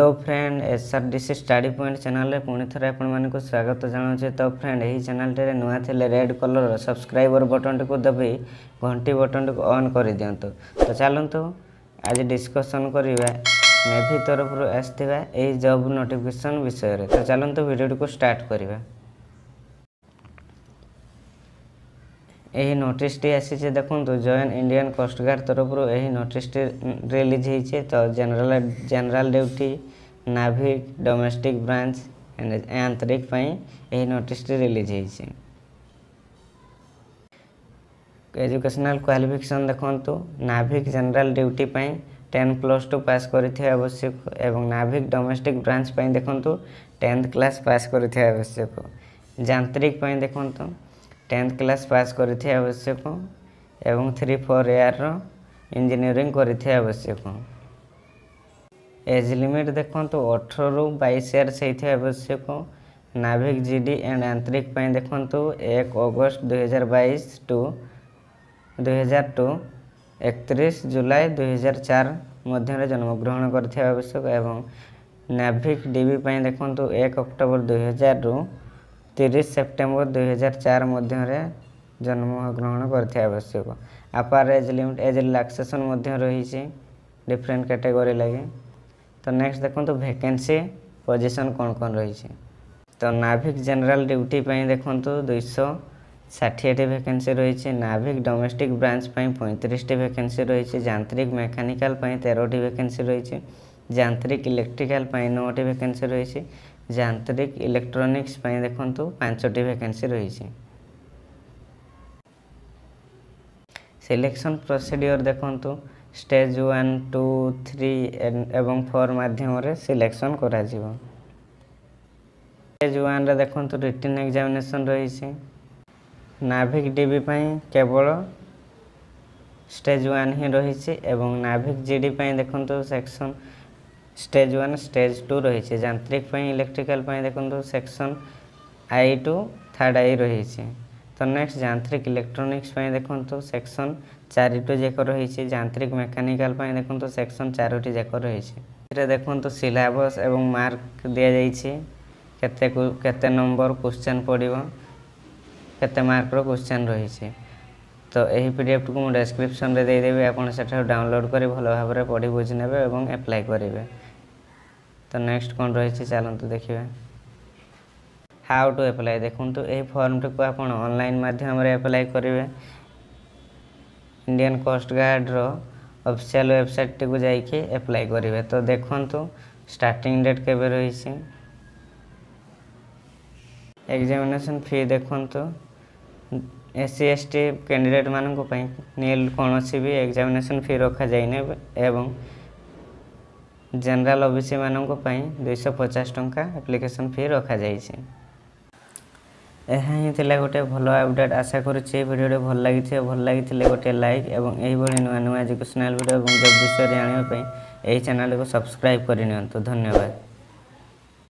Hello friend SRDC study point channel रे पुणी थरे आपण मानक स्वागत जनाऊे। तो फ्रेंड यही चैनल टे नुआ थे रेड कलर सब्सक्राइबर बटन को दबी घंटी बटन को ऑन कर दिंतु। तो चलतु आज डिस्कसन करवा नेवी तरफ आसवा यही जॉब नोटिफिकेशन विषय रे। तो चलतु वीडियो को स्टार्ट करवा। यही नोटिस टी आसी देखो जॉइन इंडियन कोस्ट गार्ड तरफ यही नोटिस टी रिलीज होती। तो जनरल ड्यूटी नाविक डोमेस्टिक ब्रांच आंतरिक यही नोटिस टी रिलीज होती। एजुकेशनल क्वालिफिकेशन देखो नाविक जनरल ड्यूटी 10+2 पास करथिया आवश्यक एवं नाविक डोमेस्टिक ब्रांच देखो 10th क्लास पास करथिया आवश्यक। यांत्रिक देखो 10th क्लास पास करथिया आवश्यक एवं 3-4 ईयर इंजीनियरिंग करथिया आवश्यक। एज लिमिट देखो 18 ରୁ 22 ईयर से आवश्यक। नाविक जीडी एंड आंतरिक देखो 1 अगस्त 2022 टू 2002 31 जुलाई 2004 मध्य जन्म ग्रहण करथिया आवश्यक एवं नाविक डीबी देखो 1 अक्टोबर 2000 ରୁ 30 सेप्टेम्बर 2004 मध्य जन्म ग्रहण करथिया आवश्यक। अपार एज लिमिट एज रिलैक्सेशन रही डिफरेंट कैटेगरी लगे। तो नेक्स्ट देखो वैकेंसी पोजीशन कौन कौन रही। तो नाविक जनरल ड्यूटी देखो 260 वैकेंसी रही। नाविक डोमेस्टिक ब्रांच 35 वैकेंसी रही। यांत्रिक मेकानिकल 13 वैकेंसी रही। यांत्रिक इलेक्ट्रिकल 9 वैकेंसी रही। यांत्रिक इलेक्ट्रॉनिक्स देखो 5 वैकेंसी रही। सिलेक्शन प्रोसीड्योर देखो स्टेज 1, 2, 3 एवं 4 माध्यम सिलेक्शन करा जीवो। स्टेज 1 रे देखो रिटन एग्जामिनेशन रही। नाविक डीबी केवल स्टेज 1 ही रही एवं नाविक जीडी देखो सेक्शन स्टेज 1 स्टेज 2 रही। यांत्रिक इलेक्ट्रिकल देखो section I to 3rd I रही। तो नेक्स्ट यांत्रिक इलेक्ट्रॉनिक्स देखो सेक्शन 4 जाक रही। यांत्रिक मेकानिकल देखो सेक्शन 4 जाक रही। देखो सिलेबस एवं मार्क दि जाइए केते नंबर क्वेश्चन पड़ो केते मार्क रो क्वेश्चन रही। तो यही पीडीएफ को मुझे डिस्क्रिप्शन रे दे देबे आपण सेठा डाउनलोड करी भलो भाव में पढ़ी बुझी नेबे एवं अप्लाई करेंगे। तो नेक्स्ट कौन रही चलतु देखिए हाउ टू अप्लाई। देखो यही फॉर्म टी को आप ऑनलाइन माध्यम अप्लाई करेंगे। इंडियन कोस्ट गार्ड रो ऑफिशियल वेबसाइट टी को जाइए अप्लाई करेंगे। तो देखो स्टार्टिंग डेट केबे रही। एग्जामिनेशन फी देखो SC ST कैंडिडेट मानक नील कौन भी एग्जामिनेशन फी रखा जाए एवं जनरल ओबीसी मानक 250 टंका एप्लिकेशन फी रखा जाए। यही थिला गोटे भल अपडेट आशा करुच्चे वीडियो भल लगी गोटे लाइक एवं यही नुआ नुआ एजुकेशनल वीडियो और जब विषय जानापी यही चैनल को सब्सक्राइब करनी। धन्यवाद।